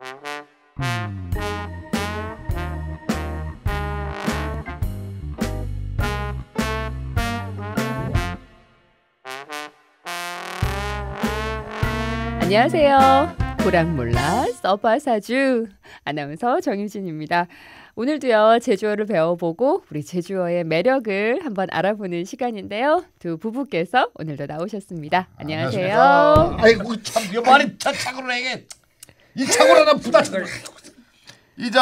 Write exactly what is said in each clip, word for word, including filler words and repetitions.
안녕하세요. 보람몰라 써봐사주 아나운서 정유진입니다. 오늘도요 제주어를 배워보고 우리 제주어의 매력을 한번 알아보는 시간인데요. 두 부부께서 오늘도 나오셨습니다. 안녕하세요. 안녕하십니까. 아이고 참 이거 많이 차차고로 내게 이 차고로 하나 부딪혀. 이자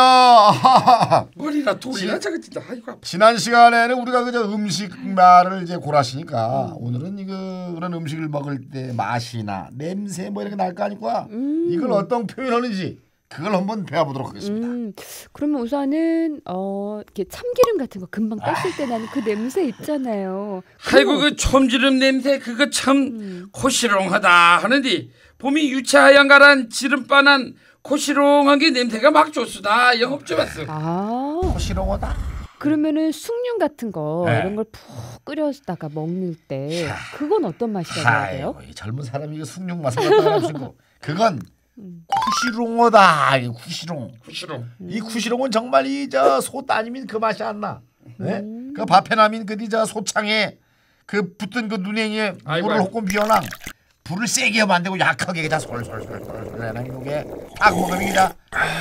머리나 돌이나 저거 진짜 아이고. 지난 시간에는 우리가 그저 음식 말을 이제 고라시니까 음. 오늘은 이거 그런 음식을 먹을 때 맛이나 냄새 뭐 이런 게 날 거 아니까 음. 이걸 어떤 표현하는지 그걸 한번 배워보도록 하겠습니다. 음. 그러면 우선은 어 이렇게 참기름 같은 거 금방 떴을 때 나는 그 냄새 있잖아요. 아이고 그 첨지름 냄새 그거 참 음. 고시롱하다 하는데 봄이 유채하얀가란 지름바난 고시롱한 게 냄새가 막 좋수다. 영업 좀 왔어. 아, 고시롱하다. 그러면은 숭늉 같은 거 네. 이런 걸 푹 끓여다가 먹는 때 그건 어떤 맛이라고 해요? 이 젊은 사람이 이거 숭늉 맛을 갖다가 하시고 그건 음. 쿠시롱어다. 이 쿠시롱. 쿠시롱. 음. 이 쿠시롱은 정말 이 저 소 따님인 그 맛이 안 나. 네? 음. 그 밥해남인 그디 저 소창에 그 붙은 그 눈행이에 물을 헛고 비워놔. 불을 세게 만들고 약하게 그냥 솔솔솔솔 내는 이게 딱 먹으면 그냥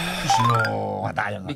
쿠시롱하다 영화.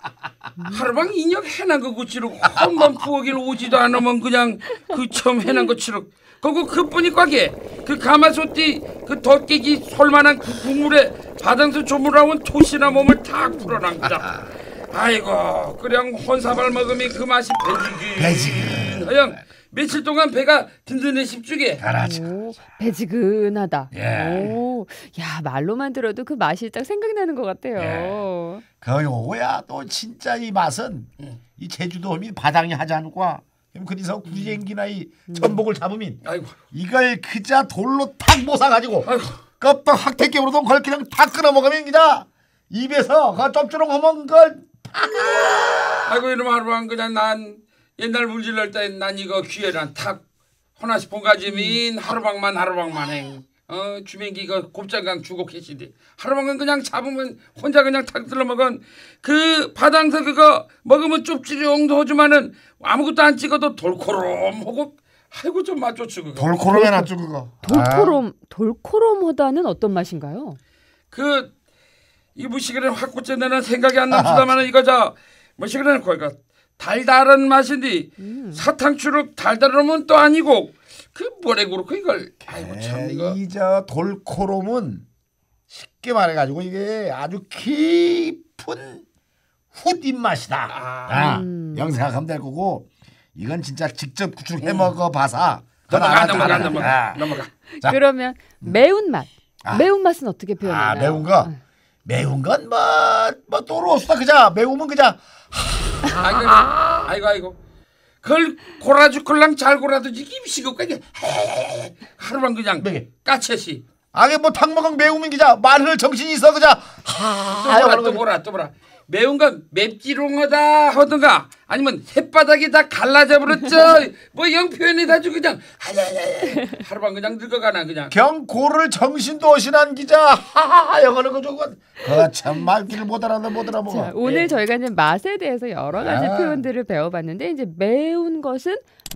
하루방 인력 해난 거 그치록 한번 부엌에 오지도 않으면 그냥 그 처음 해난 거 치록 그거 그뿐이 꽉게 그 가마솥띠 그 덧깨기 솔만한 그 국물에 바닥에서 조물나온 토시나 몸을 탁 풀어난 거다. 아이고 그냥 혼사발 먹으면 그 맛이 배지근 배지근 그냥 며칠 동안 배가 든든해 십주게. 오, 배지근하다. 예. 오, 야 말로만 들어도 그 맛이 딱 생각나는 것 같아요. 예. 그 요거야 또 진짜 이 맛은 음. 이 제주도 험이 바닥이 하지 않을까. 그럼 그래서 구리앵기나 이 음. 전복을 잡으면 아이고. 이걸 그자 돌로 탁 모사가지고 껍질 확 벗겨버려도 그걸 그냥 탁 끊어 먹으면 그자 입에서 그 쩝조롱하면 그걸 팍. 아이고 이놈 하루만 그냥 난 옛날 물질럴 때 난 이거 귀에랑 탁 하나씩 본가지민 하루방만 하루방만 행. 어 주민기가 곱장강 주고 계신데 하루방은 그냥 잡으면 혼자 그냥 탁 들러 먹은 그 바닥에서 그거 먹으면 좁지롱도 하지만은 아무것도 안 찍어도 돌코롬하고 아이고 좀 맛 좋죠 그거. 돌코롬에 놨죠 그거. 돌코롬 아. 돌코롬하다는 어떤 맛인가요? 그 이 무시그레 확 꽂혀내는 생각이 안 남지다만은 이거 저 무시그레는 거기가 달달한 맛인데 음. 사탕추룩 달달하면 또 아니고 그 뭐래 그렇고 이걸 아이고 참 이거 이저 돌코롬은 쉽게 말해가지고 이게 아주 깊은 훗 입맛이다. 아, 아, 음. 영 생각하면 될 거고 이건 진짜 직접 구축 해 먹어 봐서 넘어가 넘어가 넘어가 넘어가. 자. 그러면 매운맛 아. 매운맛은 어떻게 표현하나요? 아 매운 거 아. 매운 건 뭐 뭐 또로스다 그자 매우면 그자. 아이고 아이고 아이고 그걸 고라죽걸랑 잘 고라두지 김시고까 이게 하루만 그냥 까채시 아게 뭐 탕 먹으면 매우면 그자 말을 정신이 있어 그자 또 보라 또 보라 또 보라 매운 건 맵지롱하다 하던가 아니면 햇바닥에 다 갈라져 버렸죠. 뭐 영 표현이 다 주 그냥 하루만 그냥 늙어가나 그냥 경고를 정신도 어신한 기자 하하하 영어는 그 저거 그참 말귀를 못 알아듣 못 알아먹어. 자, 오늘 예. 저희가 이제 맛에 대해서 여러 가지 아. 표현들을 배워봤는데 이제 매운 것은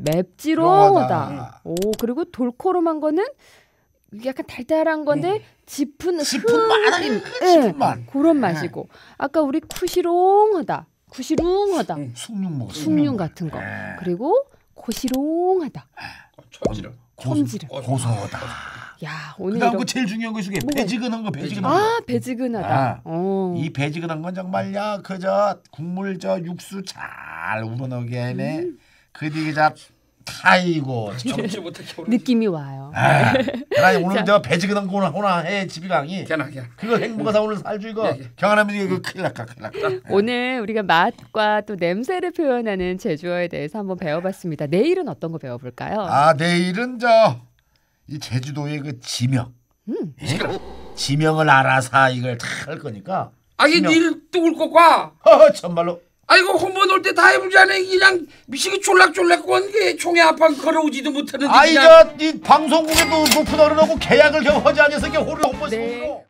맵지롱하다. 오 그리고 돌코롬한 거는 약간 달달한 건데 음. 짚은 짚은 맛, 짚은 맛. 네, 그런 맛이고 아까 우리 쿠시롱하다, 구시롱하다, 음, 숭늉 먹, 숭늉 같은 거. 네. 그리고 고시롱하다, 첨지름, 첨지름, 고소하다. 야 오늘 그다음 그 제일 중요한 거 중에 배지근한 거, 배지근한 거. 아 배지근하다. 아, 이 배지근한 건 정말야 그저 국물 저 육수 잘 우러나게 해내. 음. 그 뒤에 자 타이고 느낌이 와요. 아, 그러니 오늘 저 배지근한 거나 호나 해 집이강이. 걔나 걔. 그거 행복하다 오늘 살주 이거 경안하면 이거 큰일 날까 큰일 날까. 오늘 우리가 맛과 또 냄새를 표현하는 제주어에 대해서 한번 배워봤습니다. 내일은 어떤 거 배워볼까요? 아 내일은 저 이 제주도의 그 지명, 음. 예? 지명을 알아서 이걸 다 할 거니까. 아니 닐 뚝을 꽂아. 허 참말로. 아이고 홍보 놀 때 다 해보지 않아 그냥 미식이 쫄락쫄락 건게 총에 앞방 걸어오지도 못하는데. 아이 저 이 방송국에도 높은 어른하고 계약을 경허지 않아서 이게 호를 홍보. 네.